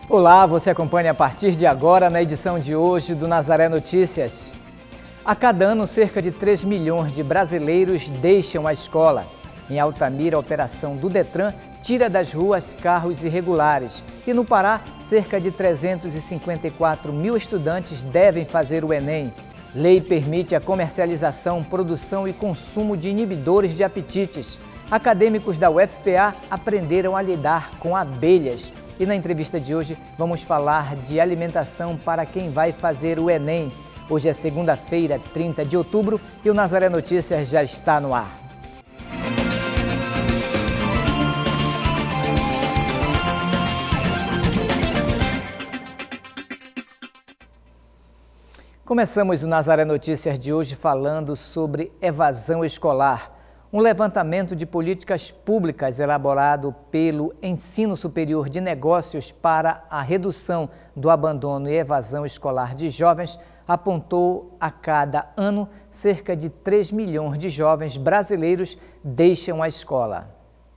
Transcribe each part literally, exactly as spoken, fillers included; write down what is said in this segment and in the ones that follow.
Olá, você acompanha a partir de agora na edição de hoje do Nazaré Notícias. A cada ano, cerca de três milhões de brasileiros deixam a escola. Em Altamira, a operação do Detran tira das ruas carros irregulares. E no Pará, cerca de trezentos e cinquenta e quatro mil estudantes devem fazer o Enem. Lei permite a comercialização, produção e consumo de inibidores de apetites. Acadêmicos da U F P A aprenderam a lidar com abelhas. E na entrevista de hoje vamos falar de alimentação para quem vai fazer o Enem. Hoje é segunda-feira, trinta de outubro, e o Nazaré Notícias já está no ar. Começamos o Nazaré Notícias de hoje falando sobre evasão escolar. Um levantamento de políticas públicas elaborado pelo Ensino Superior de Negócios para a redução do abandono e evasão escolar de jovens apontou a cada ano cerca de três milhões de jovens brasileiros deixam a escola.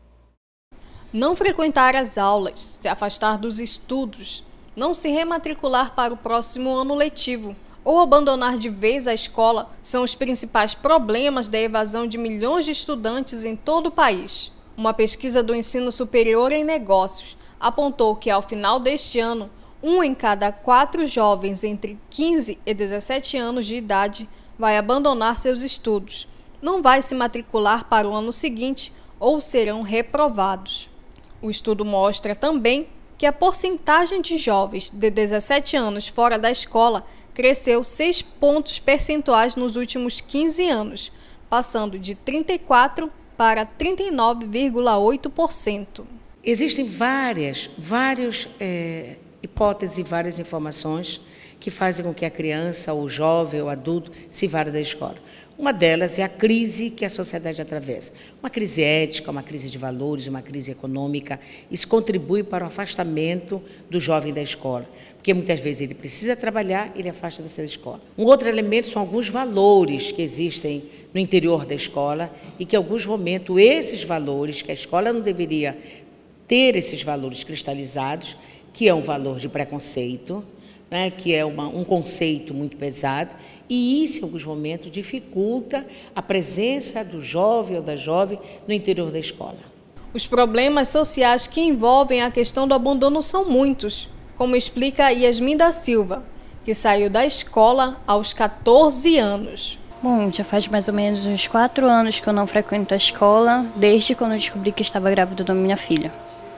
Não frequentar as aulas, se afastar dos estudos, não se rematricular para o próximo ano letivo ou abandonar de vez a escola são os principais problemas da evasão de milhões de estudantes em todo o país. Uma pesquisa do Ensino Superior em Negócios apontou que, ao final deste ano, um em cada quatro jovens entre quinze e dezessete anos de idade vai abandonar seus estudos, não vai se matricular para o ano seguinte ou serão reprovados. O estudo mostra também que a porcentagem de jovens de dezessete anos fora da escola cresceu seis pontos percentuais nos últimos quinze anos, passando de trinta e quatro por cento para trinta e nove vírgula oito por cento. Existem várias, várias é, hipóteses e várias informações que fazem com que a criança, o jovem, o adulto se vá da escola. Uma delas é a crise que a sociedade atravessa. Uma crise ética, uma crise de valores, uma crise econômica. Isso contribui para o afastamento do jovem da escola, porque muitas vezes ele precisa trabalhar e ele afasta dessa escola. Um outro elemento são alguns valores que existem no interior da escola e que, em alguns momentos, esses valores, que a escola não deveria ter esses valores cristalizados, que é um valor de preconceito, né, que é uma, um conceito muito pesado, e isso, em alguns momentos, dificulta a presença do jovem ou da jovem no interior da escola. Os problemas sociais que envolvem a questão do abandono são muitos, como explica Yasmin da Silva, que saiu da escola aos quatorze anos. Bom, já faz mais ou menos uns quatro anos que eu não frequento a escola, desde quando eu descobri que estava grávida da minha filha,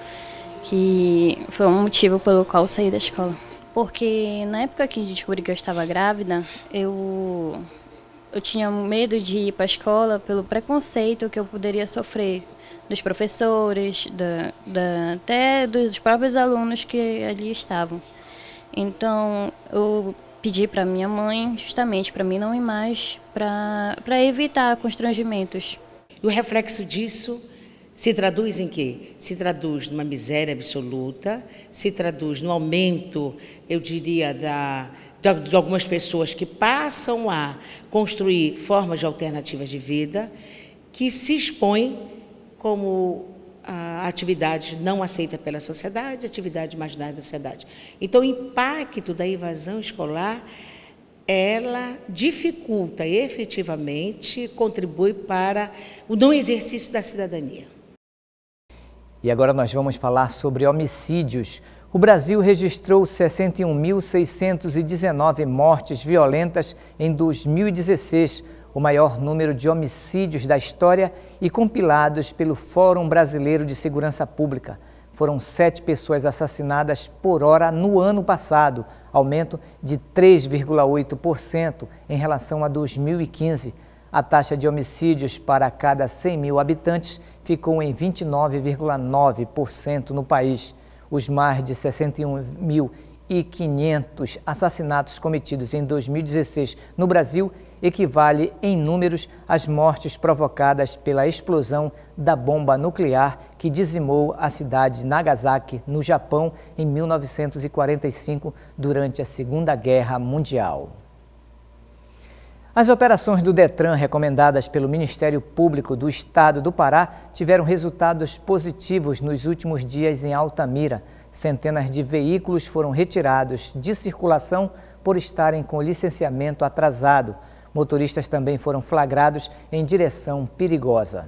que foi um motivo pelo qual eu saí da escola. Porque na época que descobri que eu estava grávida, eu, eu tinha medo de ir para a escola pelo preconceito que eu poderia sofrer dos professores, da, da, até dos próprios alunos que ali estavam. Então, eu pedi para minha mãe, justamente para mim não ir mais, para evitar constrangimentos. E o reflexo disso se traduz em quê? Se traduz numa miséria absoluta, se traduz no aumento, eu diria, da, de algumas pessoas que passam a construir formas de alternativas de vida, que se expõem como a atividade não aceita pela sociedade, atividade marginal da sociedade. Então, o impacto da evasão escolar, ela dificulta efetivamente, contribui para o não exercício da cidadania. E agora nós vamos falar sobre homicídios. O Brasil registrou sessenta e um mil seiscentos e dezenove mortes violentas em dois mil e dezesseis, o maior número de homicídios da história e compilados pelo Fórum Brasileiro de Segurança Pública. Foram sete pessoas assassinadas por hora no ano passado, aumento de três vírgula oito por cento em relação a dois mil e quinze. A taxa de homicídios para cada cem mil habitantes ficou em vinte e nove vírgula nove por cento no país. Os mais de sessenta e um mil e quinhentos assassinatos cometidos em dois mil e dezesseis no Brasil equivale em números às mortes provocadas pela explosão da bomba nuclear que dizimou a cidade de Nagasaki, no Japão, em mil novecentos e quarenta e cinco, durante a Segunda Guerra Mundial. As operações do Detran, recomendadas pelo Ministério Público do Estado do Pará, tiveram resultados positivos nos últimos dias em Altamira. Centenas de veículos foram retirados de circulação por estarem com licenciamento atrasado. Motoristas também foram flagrados em direção perigosa.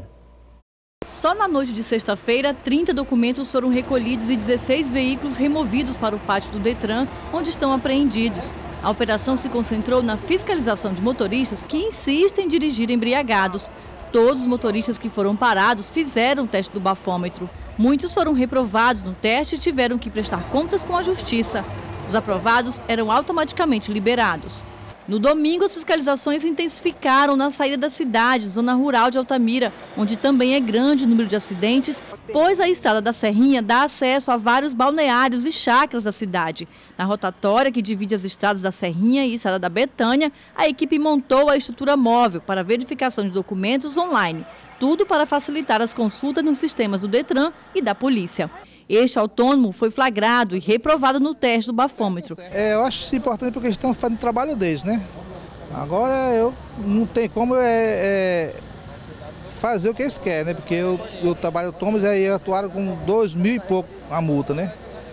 Só na noite de sexta-feira, trinta documentos foram recolhidos e dezesseis veículos removidos para o pátio do Detran, onde estão apreendidos. A operação se concentrou na fiscalização de motoristas que insistem em dirigir embriagados. Todos os motoristas que foram parados fizeram o teste do bafômetro. Muitos foram reprovados no teste e tiveram que prestar contas com a justiça. Os aprovados eram automaticamente liberados. No domingo, as fiscalizações se intensificaram na saída da cidade, zona rural de Altamira, onde também é grande o número de acidentes, pois a estrada da Serrinha dá acesso a vários balneários e chácaras da cidade. Na rotatória que divide as estradas da Serrinha e a estrada da Betânia, a equipe montou a estrutura móvel para verificação de documentos online. Tudo para facilitar as consultas nos sistemas do Detran e da polícia. Este autônomo foi flagrado e reprovado no teste do bafômetro. É, eu acho isso importante porque eles estão fazendo o trabalho deles, né? Agora eu não tem como é, é, fazer o que eles querem, né? Porque eu, eu trabalho autônomos e aí atuaram com dois mil e pouco a multa, né?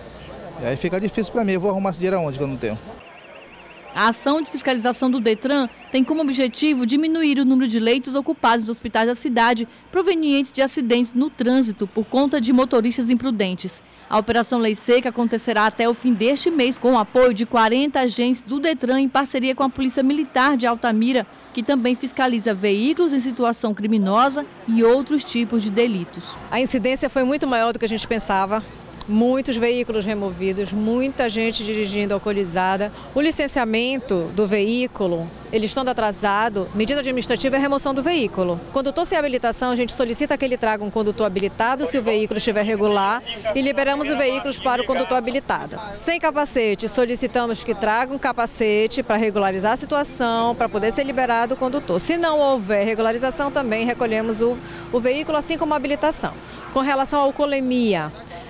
E aí fica difícil para mim, eu vou arrumar esse dinheiro aonde que eu não tenho. A ação de fiscalização do Detran tem como objetivo diminuir o número de leitos ocupados nos hospitais da cidade provenientes de acidentes no trânsito por conta de motoristas imprudentes. A Operação Lei Seca acontecerá até o fim deste mês com o apoio de quarenta agentes do Detran em parceria com a Polícia Militar de Altamira, que também fiscaliza veículos em situação criminosa e outros tipos de delitos. A incidência foi muito maior do que a gente pensava. Muitos veículos removidos, muita gente dirigindo alcoolizada. O licenciamento do veículo, ele estando atrasado, medida administrativa é a remoção do veículo. Condutor sem habilitação, a gente solicita que ele traga um condutor habilitado se o veículo estiver regular e liberamos os veículos para o condutor habilitado. Sem capacete, solicitamos que traga um capacete para regularizar a situação, para poder ser liberado o condutor. Se não houver regularização, também recolhemos o, o veículo, assim como a habilitação. Com relação à alcoolemia,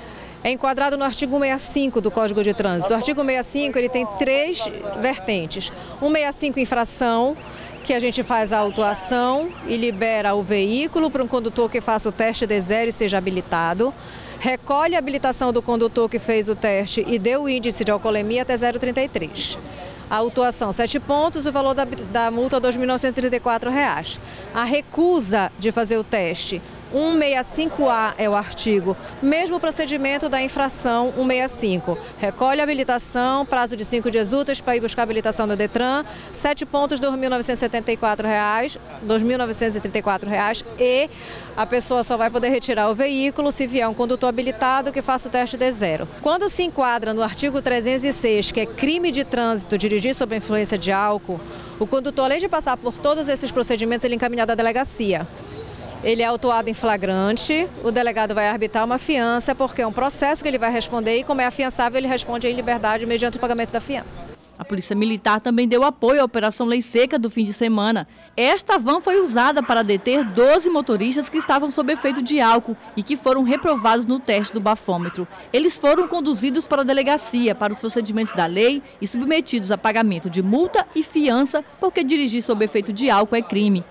é enquadrado no artigo sessenta e cinco do Código de Trânsito. O artigo sessenta e cinco ele tem três vertentes. O sessenta e cinco, infração, que a gente faz a autuação e libera o veículo para um condutor que faça o teste D zero e seja habilitado. Recolhe a habilitação do condutor que fez o teste e deu o índice de alcoolemia até zero vírgula trinta e três. A autuação, sete pontos, o valor da, da multa, dois mil novecentos e trinta e quatro reais. A recusa de fazer o teste, cento e sessenta e cinco A é o artigo, mesmo procedimento da infração cento e sessenta e cinco. Recolhe a habilitação, prazo de cinco dias úteis para ir buscar a habilitação do Detran, sete pontos, dois mil novecentos e setenta e quatro reais, dois mil novecentos e trinta e quatro reais, e a pessoa só vai poder retirar o veículo se vier um condutor habilitado que faça o teste D zero. Quando se enquadra no artigo trezentos e seis, que é crime de trânsito, dirigir sob a influência de álcool, o condutor, além de passar por todos esses procedimentos, ele é encaminhado à delegacia. Ele é autuado em flagrante, o delegado vai arbitrar uma fiança, porque é um processo que ele vai responder e, como é afiançável, ele responde em liberdade mediante o pagamento da fiança. A Polícia Militar também deu apoio à Operação Lei Seca do fim de semana. Esta van foi usada para deter doze motoristas que estavam sob efeito de álcool e que foram reprovados no teste do bafômetro. Eles foram conduzidos para a delegacia para os procedimentos da lei e submetidos a pagamento de multa e fiança, porque dirigir sob efeito de álcool é crime.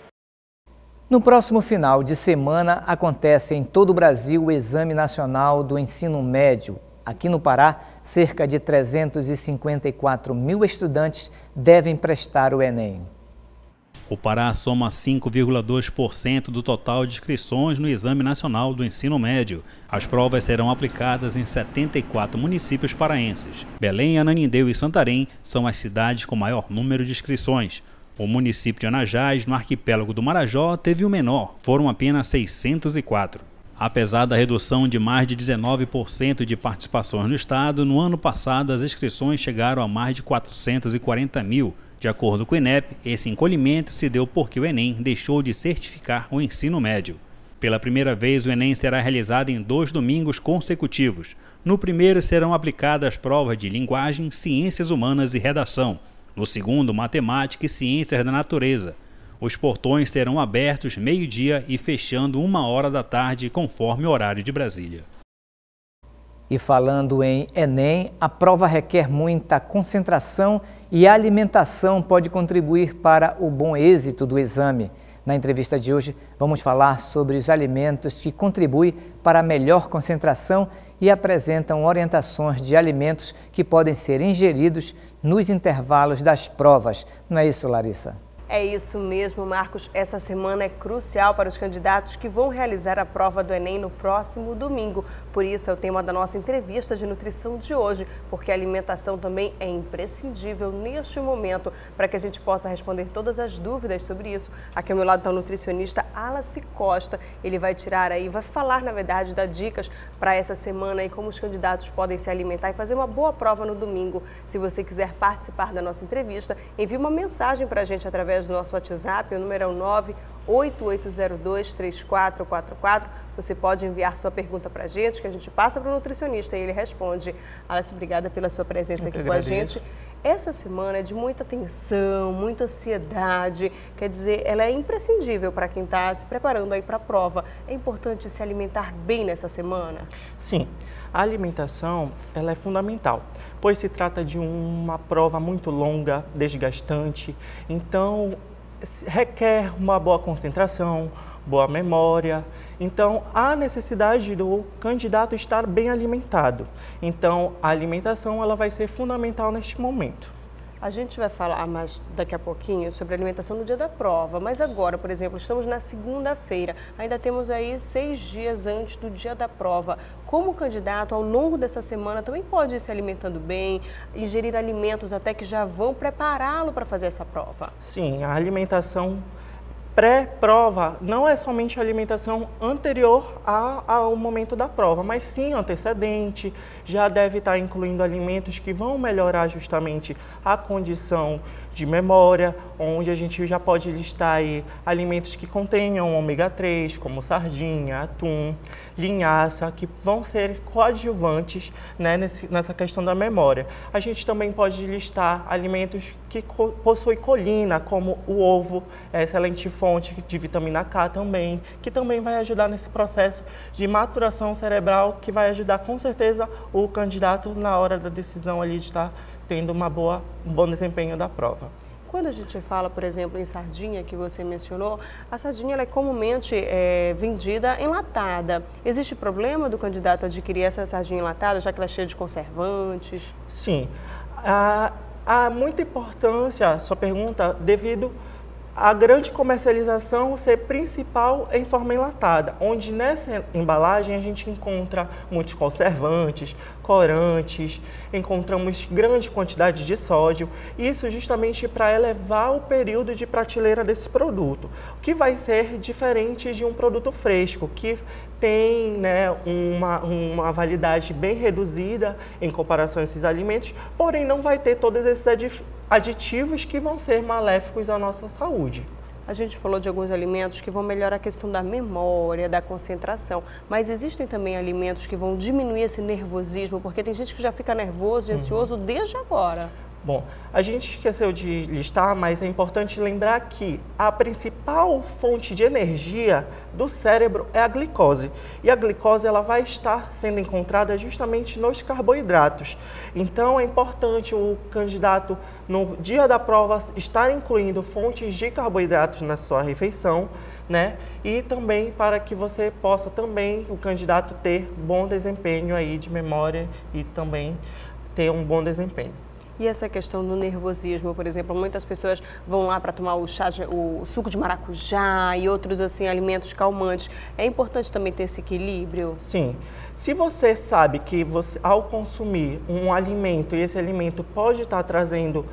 No próximo final de semana, acontece em todo o Brasil o Exame Nacional do Ensino Médio. Aqui no Pará, cerca de trezentos e cinquenta e quatro mil estudantes devem prestar o Enem. O Pará soma cinco vírgula dois por cento do total de inscrições no Exame Nacional do Ensino Médio. As provas serão aplicadas em setenta e quatro municípios paraenses. Belém, Ananindeua e Santarém são as cidades com maior número de inscrições. O município de Anajás, no arquipélago do Marajó, teve o menor, foram apenas seiscentos e quatro. Apesar da redução de mais de dezenove por cento de participações no estado, no ano passado as inscrições chegaram a mais de quatrocentos e quarenta mil. De acordo com o INEP, esse encolhimento se deu porque o Enem deixou de certificar o ensino médio. Pela primeira vez, o Enem será realizado em dois domingos consecutivos. No primeiro serão aplicadas provas de linguagem, ciências humanas e redação. No segundo, matemática e ciências da natureza. Os portões serão abertos meio-dia e fechando uma hora da tarde, conforme o horário de Brasília. E falando em Enem, a prova requer muita concentração e a alimentação pode contribuir para o bom êxito do exame. Na entrevista de hoje, vamos falar sobre os alimentos que contribuem para a melhor concentração e apresentam orientações de alimentos que podem ser ingeridos nos intervalos das provas. Não é isso, Larissa? É isso mesmo, Marcos. Essa semana é crucial para os candidatos que vão realizar a prova do Enem no próximo domingo. Por isso é o tema da nossa entrevista de nutrição de hoje, porque a alimentação também é imprescindível neste momento. Para que a gente possa responder todas as dúvidas sobre isso, aqui ao meu lado está o nutricionista Alaci Costa. Ele vai tirar aí, vai falar, na verdade, das dicas para essa semana e como os candidatos podem se alimentar e fazer uma boa prova no domingo. Se você quiser participar da nossa entrevista, envie uma mensagem para a gente através do nosso WhatsApp, o número é o nove oito oito zero dois, três quatro quatro quatro. Você pode enviar sua pergunta para a gente, que a gente passa para o nutricionista e ele responde. Alice, obrigada pela sua presença aqui com a gente. Essa semana é de muita tensão, muita ansiedade, quer dizer, ela é imprescindível para quem está se preparando aí para a prova. É importante se alimentar bem nessa semana? Sim, a alimentação ela é fundamental, pois se trata de uma prova muito longa, desgastante, então requer uma boa concentração, boa memória. Então, há necessidade do candidato estar bem alimentado. Então, a alimentação ela vai ser fundamental neste momento. A gente vai falar mais daqui a pouquinho sobre a alimentação no dia da prova, mas agora, por exemplo, estamos na segunda-feira, ainda temos aí seis dias antes do dia da prova. Como o candidato, ao longo dessa semana, também pode ir se alimentando bem, ingerir alimentos até que já vão prepará-lo para fazer essa prova? Sim, a alimentação pré-prova não é somente a alimentação anterior a, ao momento da prova, mas sim antecedente, já deve estar incluindo alimentos que vão melhorar justamente a condição de memória, onde a gente já pode listar aí alimentos que contenham ômega três, como sardinha, atum, linhaça, que vão ser coadjuvantes, né, nesse, nessa questão da memória. A gente também pode listar alimentos que co possuem colina, como o ovo, é excelente fonte de vitamina K também, que também vai ajudar nesse processo de maturação cerebral, que vai ajudar com certeza o candidato na hora da decisão ali de estar tendo uma boa, um bom desempenho da prova. Quando a gente fala, por exemplo, em sardinha, que você mencionou, a sardinha ela é comumente é, vendida enlatada. Existe problema do candidato adquirir essa sardinha enlatada, já que ela é cheia de conservantes? Sim. Há, há muita importância a sua pergunta devido à grande comercialização ser principal em forma enlatada, onde nessa embalagem a gente encontra muitos conservantes, corantes, encontramos grande quantidade de sódio, isso justamente para elevar o período de prateleira desse produto, o que vai ser diferente de um produto fresco, que tem, né, uma, uma validade bem reduzida em comparação a esses alimentos, porém não vai ter todos esses aditivos que vão ser maléficos à nossa saúde. A gente falou de alguns alimentos que vão melhorar a questão da memória, da concentração, mas existem também alimentos que vão diminuir esse nervosismo, porque tem gente que já fica nervoso e ansioso uhum. desde agora. Bom, a gente esqueceu de listar, mas é importante lembrar que a principal fonte de energia do cérebro é a glicose. E a glicose ela vai estar sendo encontrada justamente nos carboidratos. Então é importante o candidato, no dia da prova, estar incluindo fontes de carboidratos na sua refeição, né? E também para que você possa também, o candidato, ter bom desempenho aí de memória e também ter um bom desempenho. E essa questão do nervosismo, por exemplo, muitas pessoas vão lá para tomar o, chá de, o suco de maracujá e outros assim alimentos calmantes. É importante também ter esse equilíbrio? Sim. Se você sabe que você, ao consumir um alimento e esse alimento pode estar trazendo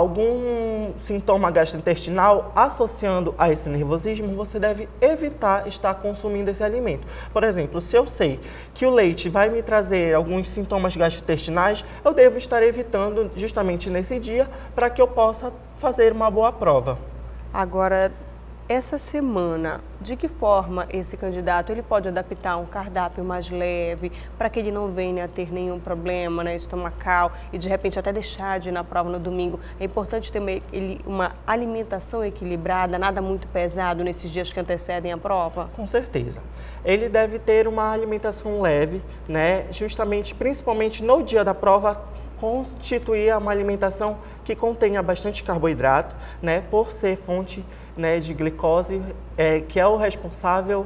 algum sintoma gastrointestinal associando a esse nervosismo, você deve evitar estar consumindo esse alimento. Por exemplo, se eu sei que o leite vai me trazer alguns sintomas gastrointestinais, eu devo estar evitando justamente nesse dia para que eu possa fazer uma boa prova. Agora, Essa semana, de que forma esse candidato ele pode adaptar um cardápio mais leve para que ele não venha a ter nenhum problema, né, estomacal e de repente até deixar de ir na prova no domingo? É importante ter uma, ele, uma alimentação equilibrada, nada muito pesado nesses dias que antecedem a prova? Com certeza. Ele deve ter uma alimentação leve, né, justamente, principalmente no dia da prova, constituir uma alimentação que contenha bastante carboidrato, né, por ser fonte, né, de glicose, é, que é o responsável,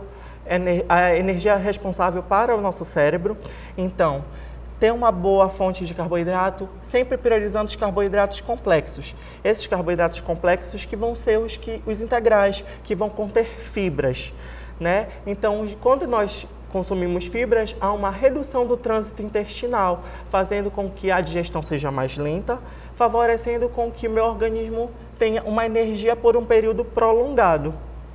a energia responsável para o nosso cérebro. Então, ter uma boa fonte de carboidrato, sempre priorizando os carboidratos complexos. Esses carboidratos complexos que vão ser os, que, os integrais, que vão conter fibras, né? Então, quando nós consumimos fibras, há uma redução do trânsito intestinal, fazendo com que a digestão seja mais lenta, favorecendo com que o meu organismo tenha uma energia por um período prolongado.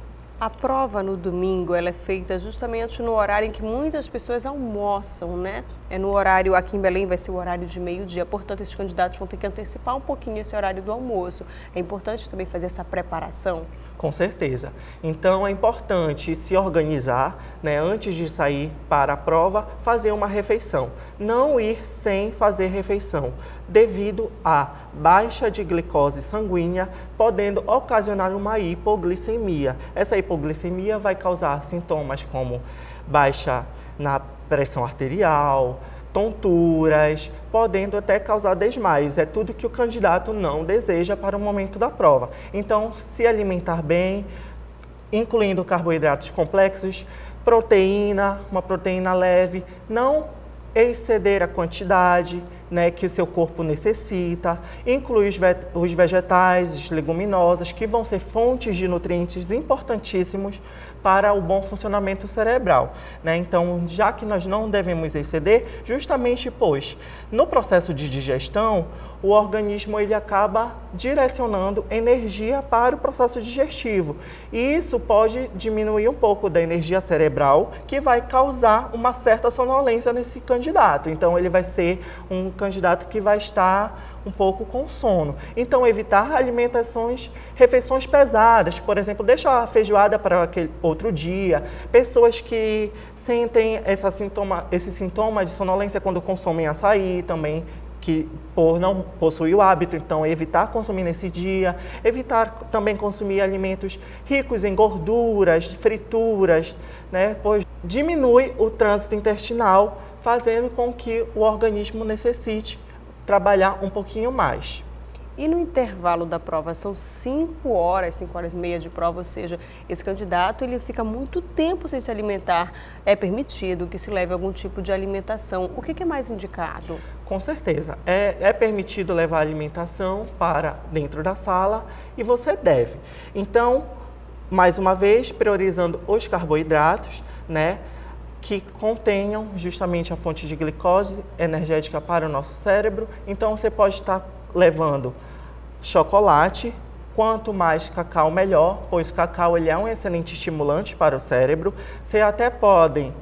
A prova no domingo ela é feita justamente no horário em que muitas pessoas almoçam, né? É no horário, aqui em Belém vai ser o horário de meio-dia, portanto esses candidatos vão ter que antecipar um pouquinho esse horário do almoço. É importante também fazer essa preparação? Com certeza. Então é importante se organizar, né, antes de sair para a prova, fazer uma refeição. Não ir sem fazer refeição, devido à baixa de glicose sanguínea, podendo ocasionar uma hipoglicemia. Essa hipoglicemia vai causar sintomas como baixa na pressão arterial, tonturas, podendo até causar desmaios. É tudo que o candidato não deseja para o momento da prova. Então, se alimentar bem, incluindo carboidratos complexos, proteína, uma proteína leve, não exceder a quantidade, né, que o seu corpo necessita, incluir os, ve os vegetais, as leguminosas, que vão ser fontes de nutrientes importantíssimos para o bom funcionamento cerebral, né? Então, já que nós não devemos exceder, justamente pois no processo de digestão, o organismo ele acaba direcionando energia para o processo digestivo. E isso pode diminuir um pouco da energia cerebral, que vai causar uma certa sonolência nesse candidato. Então, ele vai ser um candidato que vai estar um pouco com sono. Então, evitar alimentações, refeições pesadas, por exemplo, deixar a feijoada para aquele outro dia. Pessoas que sentem essa sintoma, esse sintoma de sonolência quando consomem açaí também, que por não possuir o hábito, então evitar consumir nesse dia, evitar também consumir alimentos ricos em gorduras, frituras, né, pois diminui o trânsito intestinal, fazendo com que o organismo necessite trabalhar um pouquinho mais. E no intervalo da prova, são cinco horas, cinco horas e meia de prova, ou seja, esse candidato ele fica muito tempo sem se alimentar. É permitido que se leve algum tipo de alimentação. O que, que é mais indicado? Com certeza. É, é permitido levar alimentação para dentro da sala e você deve. Então, mais uma vez, priorizando os carboidratos, né, que contenham justamente a fonte de glicose energética para o nosso cérebro. Então, você pode estar levando chocolate, quanto mais cacau melhor, pois o cacau ele é um excelente estimulante para o cérebro. Você até podem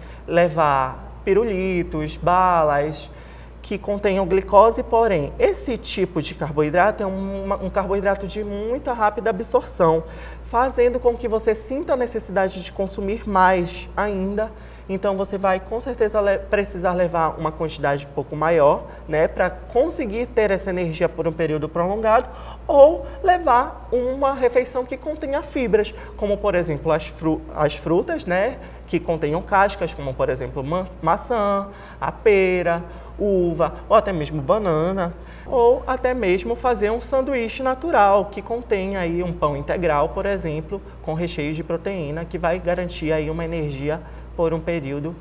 levar pirulitos, balas, que contenham glicose, porém, esse tipo de carboidrato é um, um carboidrato de muita rápida absorção, fazendo com que você sinta a necessidade de consumir mais ainda. Então, você vai com certeza le- precisar levar uma quantidade um pouco maior, né, para conseguir ter essa energia por um período prolongado, ou levar uma refeição que contenha fibras, como por exemplo as, fru- as frutas, né, que contenham cascas, como por exemplo ma- maçã, a pera, uva, ou até mesmo banana, ou até mesmo fazer um sanduíche natural, que contém aí um pão integral, por exemplo, com recheio de proteína, que vai garantir aí uma energia por um período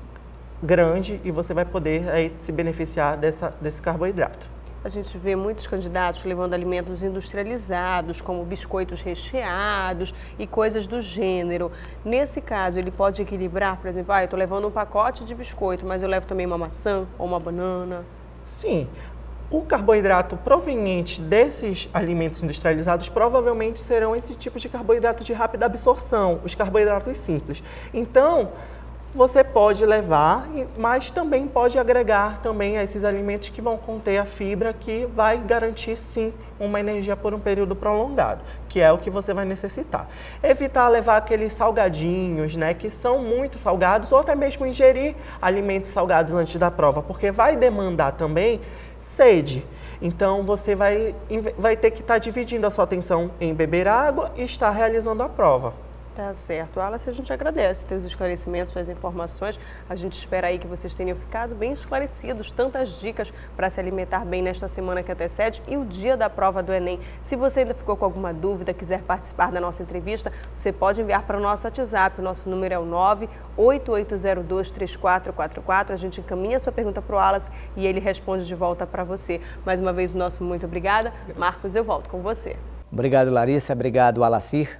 grande e você vai poder aí se beneficiar dessa, desse carboidrato. A gente vê muitos candidatos levando alimentos industrializados, como biscoitos recheados e coisas do gênero. Nesse caso, ele pode equilibrar, por exemplo, ah, eu estou levando um pacote de biscoito, mas eu levo também uma maçã ou uma banana? Sim. O carboidrato proveniente desses alimentos industrializados provavelmente serão esse tipo de carboidrato de rápida absorção, os carboidratos simples. Então, você pode levar, mas também pode agregar também a esses alimentos que vão conter a fibra, que vai garantir sim uma energia por um período prolongado, que é o que você vai necessitar. Evitar levar aqueles salgadinhos, né, que são muito salgados, ou até mesmo ingerir alimentos salgados antes da prova, porque vai demandar também sede. Então você vai, vai ter que estar dividindo a sua atenção em beber água e estar realizando a prova. Tá certo. Alice, a gente agradece teus esclarecimentos, suas informações. A gente espera aí que vocês tenham ficado bem esclarecidos, tantas dicas para se alimentar bem nesta semana que antecede e o dia da prova do Enem. Se você ainda ficou com alguma dúvida, quiser participar da nossa entrevista, você pode enviar para o nosso WhatsApp. O nosso número é o nove oito oito zero dois três quatro quatro quatro. A gente encaminha a sua pergunta para o Alice e ele responde de volta para você. Mais uma vez, o nosso muito obrigada. Marcos, eu volto com você. Obrigado, Larissa. Obrigado, Alacir.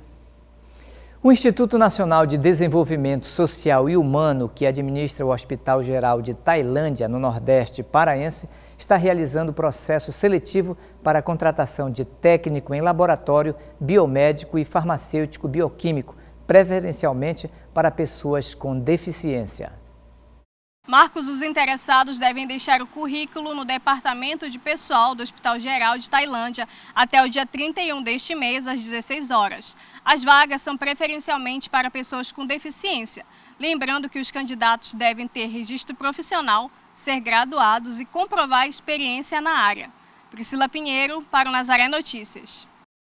O Instituto Nacional de Desenvolvimento Social e Humano, que administra o Hospital Geral de Tailândia, no Nordeste paraense, está realizando processo seletivo para a contratação de técnico em laboratório, biomédico e farmacêutico bioquímico, preferencialmente para pessoas com deficiência. Marcos, os interessados devem deixar o currículo no Departamento de Pessoal do Hospital Geral de Tailândia até o dia trinta e um deste mês, às dezesseis horas. As vagas são preferencialmente para pessoas com deficiência. Lembrando que os candidatos devem ter registro profissional, ser graduados e comprovar experiência na área. Priscila Pinheiro, para o Nazaré Notícias.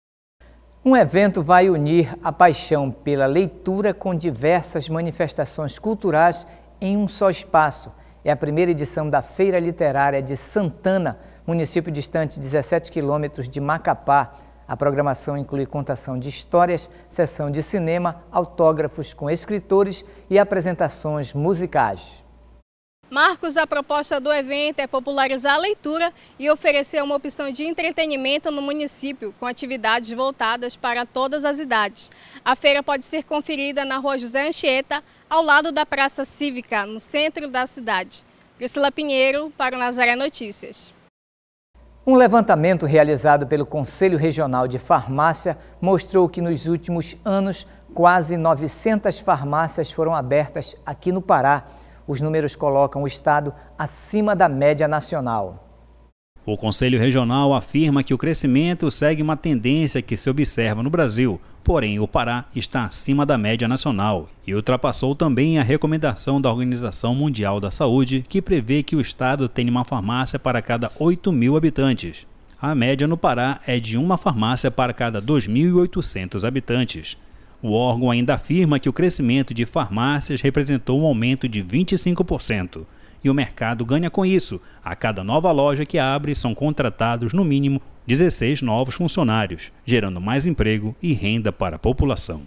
Um evento vai unir a paixão pela leitura com diversas manifestações culturais em um só espaço. É a primeira edição da Feira Literária de Santana, município distante dezessete quilômetros de Macapá. A programação inclui contação de histórias, sessão de cinema, autógrafos com escritores e apresentações musicais. Marcos, a proposta do evento é popularizar a leitura e oferecer uma opção de entretenimento no município, com atividades voltadas para todas as idades. A feira pode ser conferida na Rua José Anchieta, ao lado da Praça Cívica, no centro da cidade. Priscila Pinheiro, para o Nazaré Notícias. Um levantamento realizado pelo Conselho Regional de Farmácia mostrou que nos últimos anos quase novecentas farmácias foram abertas aqui no Pará. Os números colocam o estado acima da média nacional. O Conselho Regional afirma que o crescimento segue uma tendência que se observa no Brasil, porém o Pará está acima da média nacional e ultrapassou também a recomendação da Organização Mundial da Saúde, que prevê que o estado tenha uma farmácia para cada oito mil habitantes. A média no Pará é de uma farmácia para cada dois mil e oitocentos habitantes. O órgão ainda afirma que o crescimento de farmácias representou um aumento de vinte e cinco por cento. E o mercado ganha com isso. A cada nova loja que abre, são contratados no mínimo dezesseis novos funcionários, gerando mais emprego e renda para a população.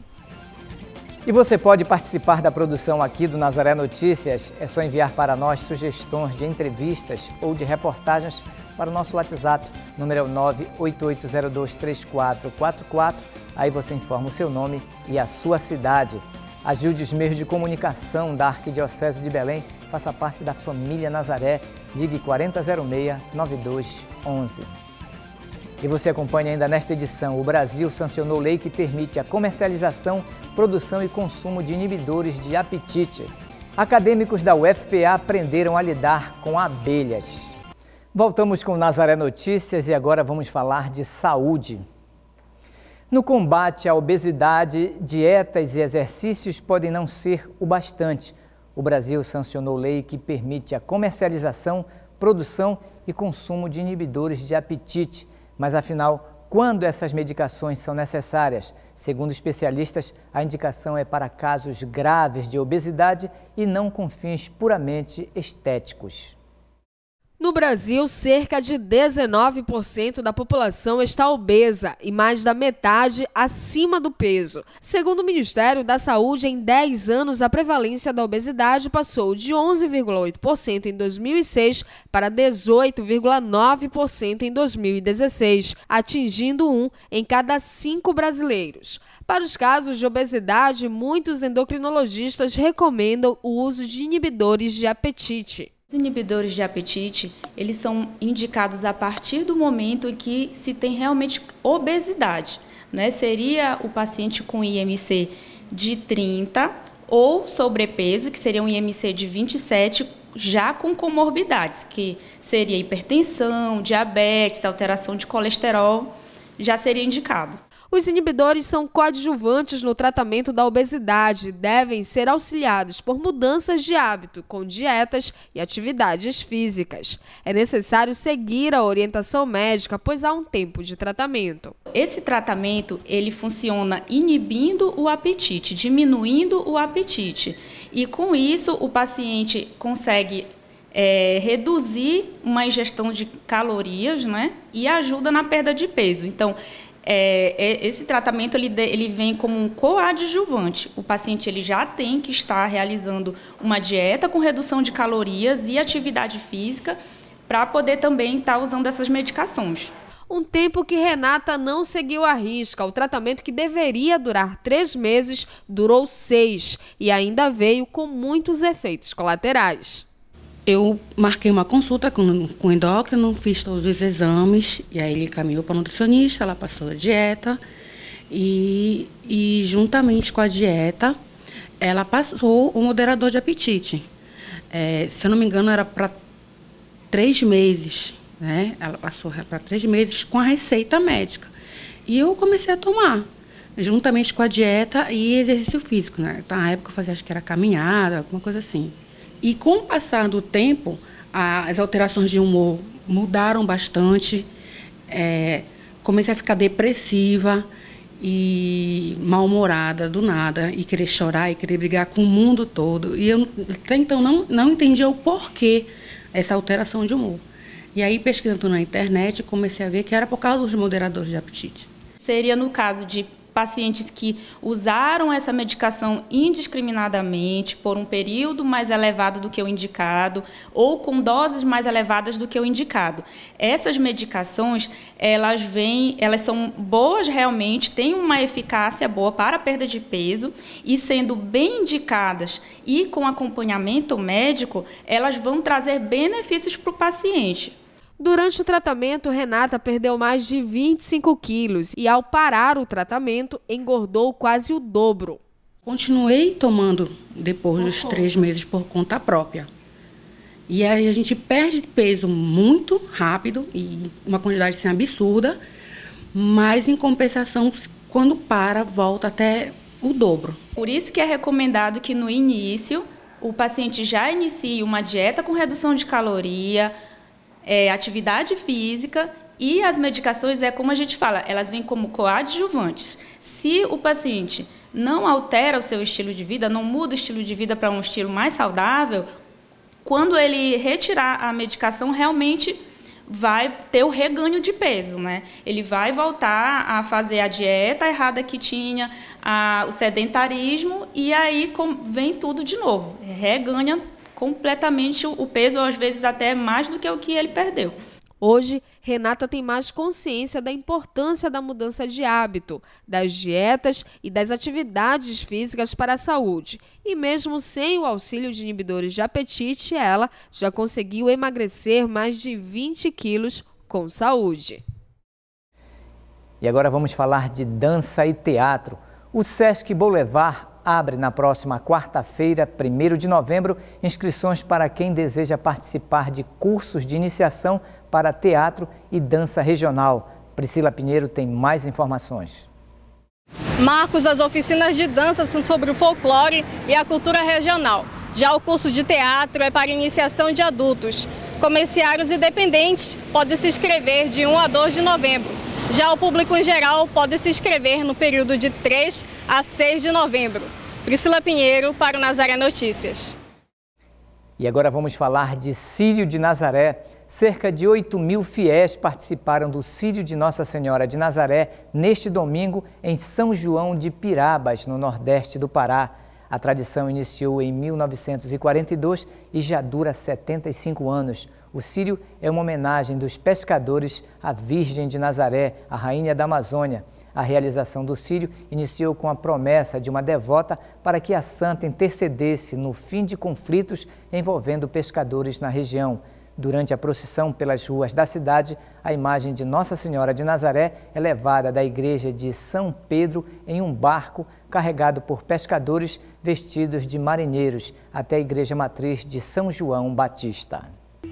E você pode participar da produção aqui do Nazaré Notícias. É só enviar para nós sugestões de entrevistas ou de reportagens para o nosso WhatsApp. O número é o nove oito oito zero dois três quatro quatro quatro. Aí você informa o seu nome e a sua cidade. Ajude os meios de comunicação da Arquidiocese de Belém. Faça parte da família Nazaré. Ligue quarenta zero seis, nove dois um um. E você acompanha ainda nesta edição. O Brasil sancionou lei que permite a comercialização, produção e consumo de inibidores de apetite. Acadêmicos da U F P A aprenderam a lidar com abelhas. Voltamos com o Nazaré Notícias e agora vamos falar de saúde. No combate à obesidade, dietas e exercícios podem não ser o bastante. O Brasil sancionou lei que permite a comercialização, produção e consumo de inibidores de apetite. Mas, afinal, quando essas medicações são necessárias? Segundo especialistas, a indicação é para casos graves de obesidade e não com fins puramente estéticos. No Brasil, cerca de dezenove por cento da população está obesa e mais da metade acima do peso. Segundo o Ministério da Saúde, em dez anos, a prevalência da obesidade passou de onze vírgula oito por cento em dois mil e seis para dezoito vírgula nove por cento em dois mil e dezesseis, atingindo um em cada cinco brasileiros. Para os casos de obesidade, muitos endocrinologistas recomendam o uso de inibidores de apetite. Os inibidores de apetite, eles são indicados a partir do momento em que se tem realmente obesidade, né? Seria o paciente com I M C de trinta ou sobrepeso, que seria um I M C de vinte e sete, já com comorbidades, que seria hipertensão, diabetes, alteração de colesterol, já seria indicado. Os inibidores são coadjuvantes no tratamento da obesidade e devem ser auxiliados por mudanças de hábito, com dietas e atividades físicas. É necessário seguir a orientação médica, pois há um tempo de tratamento. Esse tratamento, ele funciona inibindo o apetite, diminuindo o apetite. E com isso, o paciente consegue é, reduzir uma ingestão de calorias, né, e ajuda na perda de peso. Então, É, esse tratamento ele, ele vem como um coadjuvante. O paciente ele já tem que estar realizando uma dieta com redução de calorias e atividade física para poder também estar usando essas medicações. Um tempo que Renata não seguiu à risca. O tratamento, que deveria durar três meses, durou seis e ainda veio com muitos efeitos colaterais. Eu marquei uma consulta com, com o endócrino, fiz todos os exames, e aí ele caminhou para a nutricionista, ela passou a dieta, e, e juntamente com a dieta, ela passou o moderador de apetite. É, se eu não me engano, era para três meses, né? Ela passou para três meses com a receita médica. E eu comecei a tomar, juntamente com a dieta e exercício físico, né? Então, na época eu fazia, acho que era caminhada, alguma coisa assim. E com o passar do tempo, as alterações de humor mudaram bastante, é, comecei a ficar depressiva e mal-humorada do nada, e querer chorar e querer brigar com o mundo todo. E eu até então não, não entendia o porquê essa alteração de humor. E aí, pesquisando na internet, comecei a ver que era por causa dos moderadores de apetite. Seria no caso de pacientes que usaram essa medicação indiscriminadamente por um período mais elevado do que o indicado ou com doses mais elevadas do que o indicado. Essas medicações, elas vêm, elas são boas realmente, têm uma eficácia boa para a perda de peso e, sendo bem indicadas e com acompanhamento médico, elas vão trazer benefícios para o paciente. Durante o tratamento, Renata perdeu mais de vinte e cinco quilos e, ao parar o tratamento, engordou quase o dobro. Continuei tomando depois dos três meses por conta própria. E aí a gente perde peso muito rápido e uma quantidade assim, absurda, mas em compensação, quando para, volta até o dobro. Por isso que é recomendado que no início o paciente já inicie uma dieta com redução de caloria, É, atividade física, e as medicações, é como a gente fala, elas vêm como coadjuvantes. Se o paciente não altera o seu estilo de vida, não muda o estilo de vida para um estilo mais saudável, quando ele retirar a medicação, realmente vai ter o reganho de peso, né? Ele vai voltar a fazer a dieta errada que tinha, a, o sedentarismo, e aí com, vem tudo de novo, reganha completamente o peso, ou às vezes até mais do que o que ele perdeu. Hoje, Renata tem mais consciência da importância da mudança de hábito, das dietas e das atividades físicas para a saúde. E mesmo sem o auxílio de inibidores de apetite, ela já conseguiu emagrecer mais de vinte quilos com saúde. E agora vamos falar de dança e teatro. O Sesc Boulevard abre na próxima quarta-feira, primeiro de novembro, inscrições para quem deseja participar de cursos de iniciação para teatro e dança regional. Priscila Pinheiro tem mais informações. Marcos, as oficinas de dança são sobre o folclore e a cultura regional. Já o curso de teatro é para iniciação de adultos. Comerciários e dependentes podem se inscrever de um a dois de novembro. Já o público em geral pode se inscrever no período de três a seis de novembro. Priscila Pinheiro para o Nazaré Notícias. E agora vamos falar de Círio de Nazaré. Cerca de oito mil fiéis participaram do Círio de Nossa Senhora de Nazaré neste domingo em São João de Pirabas, no nordeste do Pará. A tradição iniciou em mil novecentos e quarenta e dois e já dura setenta e cinco anos. O Círio é uma homenagem dos pescadores à Virgem de Nazaré, a rainha da Amazônia. A realização do Círio iniciou com a promessa de uma devota para que a santa intercedesse no fim de conflitos envolvendo pescadores na região. Durante a procissão pelas ruas da cidade, a imagem de Nossa Senhora de Nazaré é levada da igreja de São Pedro em um barco carregado por pescadores vestidos de marinheiros até a igreja matriz de São João Batista.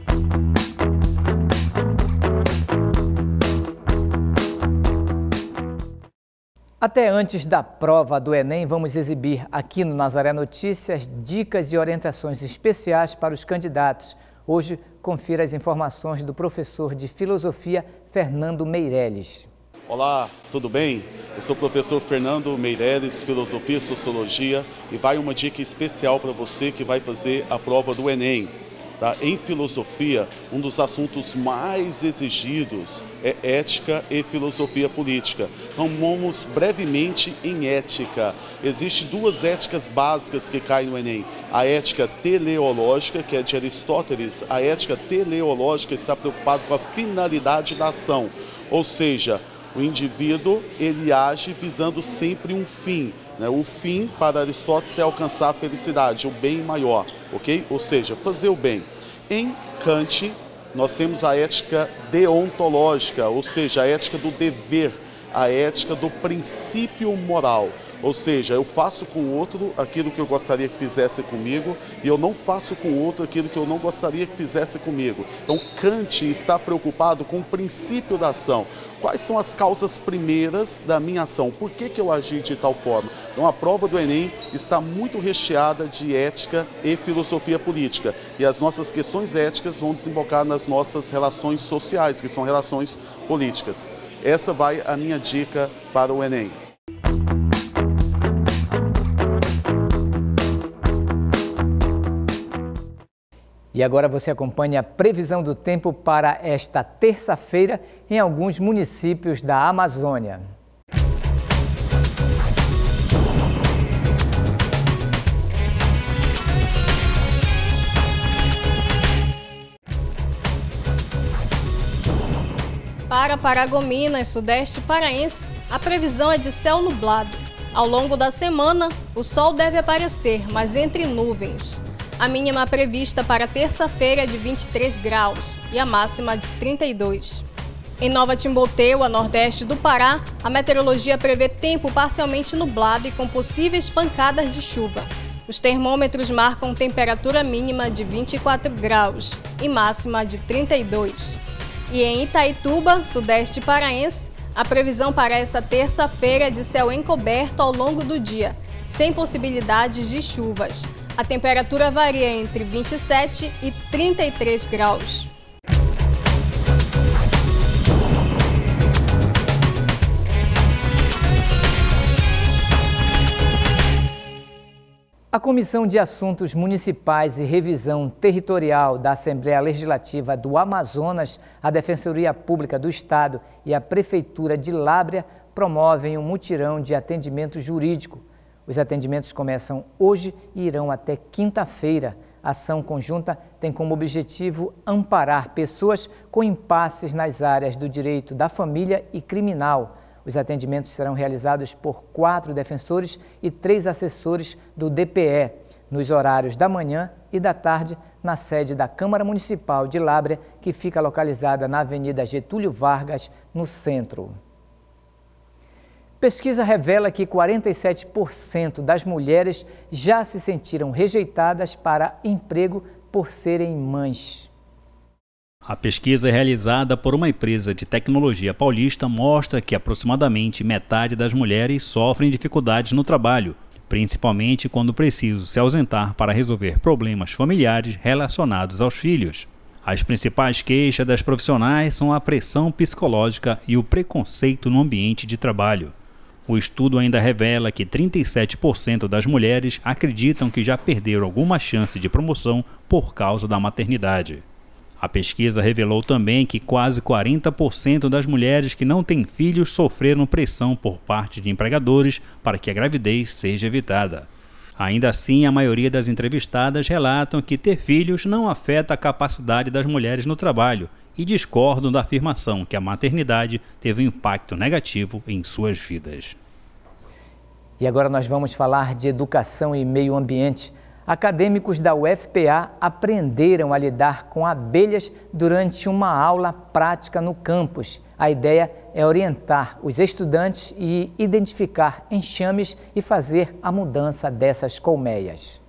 Até antes da prova do Enem, vamos exibir aqui no Nazaré Notícias dicas e orientações especiais para os candidatos. Hoje, confira as informações do professor de Filosofia, Fernando Meirelles. Olá, tudo bem? Eu sou o professor Fernando Meirelles, Filosofia e Sociologia, e vai uma dica especial para você que vai fazer a prova do Enem. Tá? Em filosofia, um dos assuntos mais exigidos é ética e filosofia política. Então, vamos brevemente em ética. Existem duas éticas básicas que caem no Enem. A ética teleológica, que é de Aristóteles. A ética teleológica está preocupada com a finalidade da ação, ou seja, o indivíduo ele age visando sempre um fim. Né? O fim, para Aristóteles, é alcançar a felicidade, o bem maior, ok? Ou seja, fazer o bem. Em Kant, nós temos a ética deontológica, ou seja, a ética do dever, a ética do princípio moral. Ou seja, eu faço com o outro aquilo que eu gostaria que fizesse comigo e eu não faço com o outro aquilo que eu não gostaria que fizesse comigo. Então, Kant está preocupado com o princípio da ação. Quais são as causas primeiras da minha ação? Por que que eu agi de tal forma? Então, a prova do Enem está muito recheada de ética e filosofia política. E as nossas questões éticas vão desembocar nas nossas relações sociais, que são relações políticas. Essa vai a minha dica para o Enem. E agora você acompanha a previsão do tempo para esta terça-feira em alguns municípios da Amazônia. Para Paragominas, sudeste paraense, a previsão é de céu nublado. Ao longo da semana, o sol deve aparecer, mas entre nuvens. A mínima prevista para terça-feira é de vinte e três graus e a máxima de trinta e dois. Em Nova Timboteu, a nordeste do Pará, a meteorologia prevê tempo parcialmente nublado e com possíveis pancadas de chuva. Os termômetros marcam temperatura mínima de vinte e quatro graus e máxima de trinta e dois. E em Itaituba, sudeste paraense, a previsão para essa terça-feira é de céu encoberto ao longo do dia, sem possibilidades de chuvas. A temperatura varia entre vinte e sete e trinta e três graus. A Comissão de Assuntos Municipais e Revisão Territorial da Assembleia Legislativa do Amazonas, a Defensoria Pública do Estado e a Prefeitura de Lábrea promovem um mutirão de atendimento jurídico. Os atendimentos começam hoje e irão até quinta-feira. A ação conjunta tem como objetivo amparar pessoas com impasses nas áreas do direito da família e criminal. Os atendimentos serão realizados por quatro defensores e três assessores do D P E, nos horários da manhã e da tarde, na sede da Câmara Municipal de Lábrea, que fica localizada na Avenida Getúlio Vargas, no centro. Pesquisa revela que quarenta e sete por cento das mulheres já se sentiram rejeitadas para emprego por serem mães. A pesquisa realizada por uma empresa de tecnologia paulista mostra que aproximadamente metade das mulheres sofrem dificuldades no trabalho, principalmente quando precisam se ausentar para resolver problemas familiares relacionados aos filhos. As principais queixas das profissionais são a pressão psicológica e o preconceito no ambiente de trabalho. O estudo ainda revela que trinta e sete por cento das mulheres acreditam que já perderam alguma chance de promoção por causa da maternidade. A pesquisa revelou também que quase quarenta por cento das mulheres que não têm filhos sofreram pressão por parte de empregadores para que a gravidez seja evitada. Ainda assim, a maioria das entrevistadas relatam que ter filhos não afeta a capacidade das mulheres no trabalho e discordam da afirmação que a maternidade teve um impacto negativo em suas vidas. E agora nós vamos falar de educação e meio ambiente. Acadêmicos da U F P A aprenderam a lidar com abelhas durante uma aula prática no campus. A ideia é orientar os estudantes e identificar enxames e fazer a mudança dessas colmeias.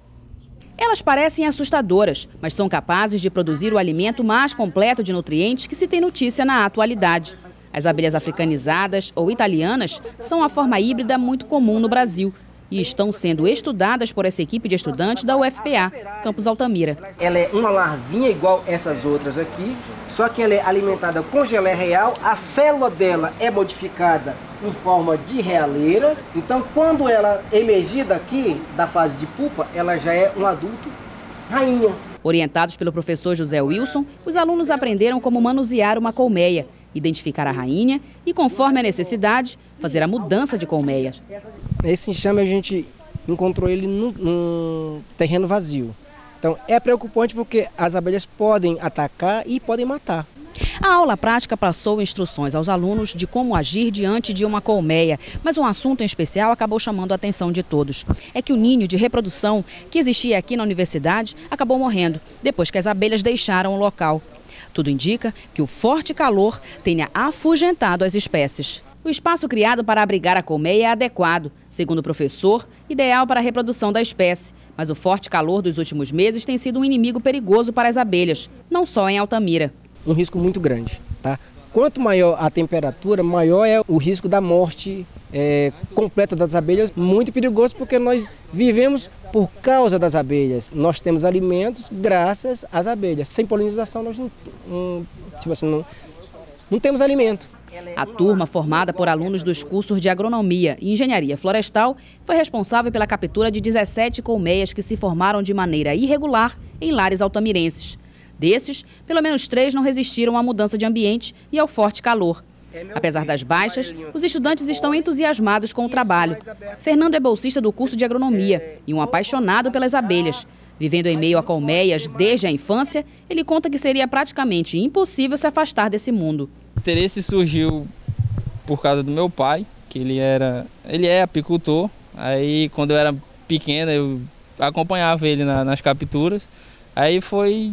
Elas parecem assustadoras, mas são capazes de produzir o alimento mais completo de nutrientes que se tem notícia na atualidade. As abelhas africanizadas ou italianas são a forma híbrida muito comum no Brasil e estão sendo estudadas por essa equipe de estudantes da U F P A, Campus Altamira. Ela é uma larvinha igual essas outras aqui, só que ela é alimentada com gelé real, a célula dela é modificada em forma de realeira, então quando ela é emergida aqui da fase de pupa, ela já é um adulto rainha. Orientados pelo professor José Wilson, os alunos aprenderam como manusear uma colmeia, identificar a rainha e, conforme a necessidade, fazer a mudança de colmeias. Esse enxame a gente encontrou ele num, num terreno vazio. Então é preocupante porque as abelhas podem atacar e podem matar. A aula prática passou instruções aos alunos de como agir diante de uma colmeia, mas um assunto em especial acabou chamando a atenção de todos. É que o ninho de reprodução que existia aqui na universidade acabou morrendo, depois que as abelhas deixaram o local. Tudo indica que o forte calor tenha afugentado as espécies. O espaço criado para abrigar a colmeia é adequado, segundo o professor, ideal para a reprodução da espécie. Mas o forte calor dos últimos meses tem sido um inimigo perigoso para as abelhas, não só em Altamira. Um risco muito grande, tá? Quanto maior a temperatura, maior é o risco da morte é, completa das abelhas. Muito perigoso porque nós vivemos por causa das abelhas. Nós temos alimentos graças às abelhas. Sem polinização nós não, não, tipo assim, não, não temos alimento. A turma, formada por alunos dos cursos de Agronomia e Engenharia Florestal, foi responsável pela captura de dezessete colmeias que se formaram de maneira irregular em lares altamirenses. Desses, pelo menos três não resistiram à mudança de ambiente e ao forte calor. Apesar das baixas, os estudantes estão entusiasmados com o trabalho. Fernando é bolsista do curso de Agronomia e um apaixonado pelas abelhas. Vivendo em meio a colmeias desde a infância, ele conta que seria praticamente impossível se afastar desse mundo. O interesse surgiu por causa do meu pai, que ele, era, ele é apicultor. Aí, quando eu era pequena, eu acompanhava ele na, nas capturas. Aí foi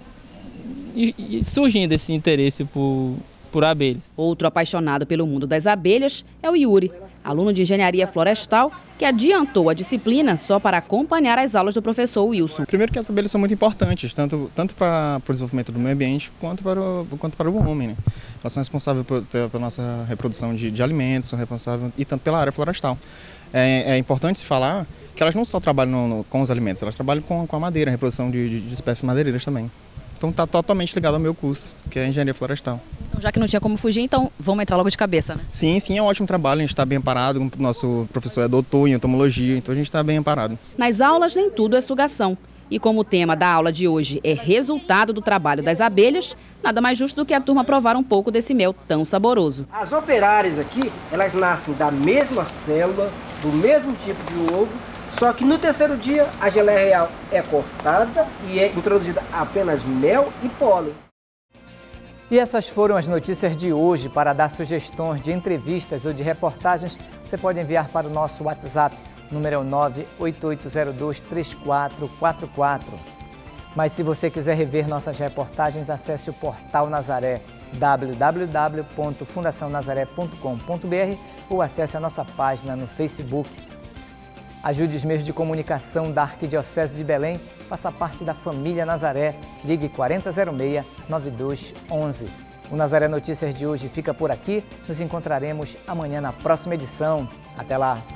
surgindo esse interesse por, por abelhas. Outro apaixonado pelo mundo das abelhas é o Yuri, aluno de Engenharia Florestal, que adiantou a disciplina só para acompanhar as aulas do professor Wilson. Primeiro que as abelhas são muito importantes, tanto, tanto para o desenvolvimento do meio ambiente quanto para o, quanto para o homem, né? Elas são responsáveis por, pela nossa reprodução de, de alimentos, são responsáveis e tanto pela área florestal. É, é importante se falar que elas não só trabalham no, no, com os alimentos, elas trabalham com, com a madeira, a reprodução de, de, de espécies madeireiras também. Então está totalmente ligado ao meu curso, que é Engenharia Florestal. Então, já que não tinha como fugir, então vamos entrar logo de cabeça, né? Sim, sim, é um ótimo trabalho, a gente está bem amparado, o nosso professor é doutor em entomologia, então a gente está bem amparado. Nas aulas nem tudo é sugação. E como o tema da aula de hoje é resultado do trabalho das abelhas, nada mais justo do que a turma provar um pouco desse mel tão saboroso. As operárias aqui, elas nascem da mesma célula, do mesmo tipo de ovo, só que no terceiro dia a geleia real é cortada e é introduzida apenas mel e pólen. E essas foram as notícias de hoje. Para dar sugestões de entrevistas ou de reportagens, você pode enviar para o nosso WhatsApp, número nove oito oito zero dois três quatro quatro quatro. Mas se você quiser rever nossas reportagens, acesse o Portal Nazaré, w w w ponto fundação nazaré ponto com ponto b r, ou acesse a nossa página no Facebook. Ajude os meios de comunicação da Arquidiocese de Belém, faça parte da família Nazaré, ligue quarenta zero seis, nove dois onze. O Nazaré Notícias de hoje fica por aqui, nos encontraremos amanhã na próxima edição. Até lá!